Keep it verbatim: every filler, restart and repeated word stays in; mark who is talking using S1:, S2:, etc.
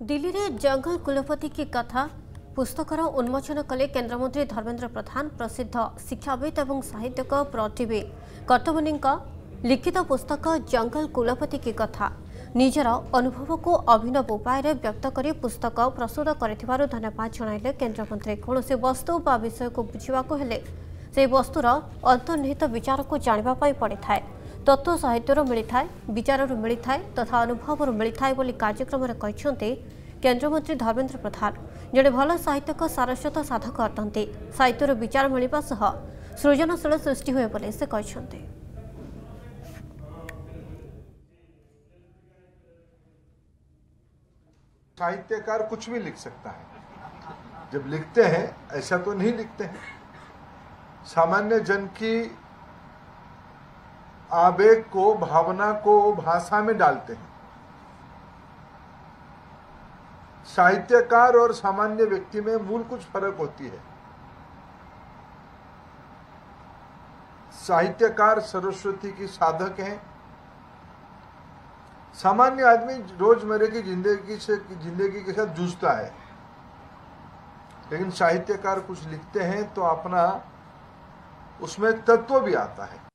S1: दिल्ली में जंगल कुलपति की कथा पुस्तकर उन्मोचन कले केन्द्रमंत्री धर्मेन्द्र प्रधान। प्रसिद्ध शिक्षाविद और साहित्यक प्रतिभा कट्टबनी लिखित पुस्तक जंगल कुलपति की कथा निजर अनुभव को अभिनव उपाय व्यक्त कर पुस्तक प्रस्तुत कर धन्यवाद जणाइले केन्द्रमंत्री। कौन वस्तु बा विषय को बुझाक हेले से वस्तुर अंतर्निहित विचार को जानापी पड़े था। तत्व साहित्य मिलता है, विचार मिलता है तथा अनुभव मिलता है बोली कार्यक्रम में कहते केन्द्रमंत्री धर्मेन्द्र प्रधान। जड़े भल साहित्यक सारस्वत साधक अटंती। साहित्यर विचार मिलवा सह सृजनशील सृष्टि हुए बोली से कहते।
S2: साहित्यकार कुछ भी लिख सकता है। जब लिखते हैं ऐसा तो नहीं लिखते हैं, सामान्य जन की आवेग को, भावना को भाषा में डालते हैं। साहित्यकार और सामान्य व्यक्ति में मूल कुछ फर्क होती है। साहित्यकार सरस्वती की साधक हैं। सामान्य आदमी रोजमर्रा की जिंदगी से जिंदगी के साथ जूझता है, लेकिन साहित्यकार कुछ लिखते हैं तो अपना उसमें तत्व भी आता है।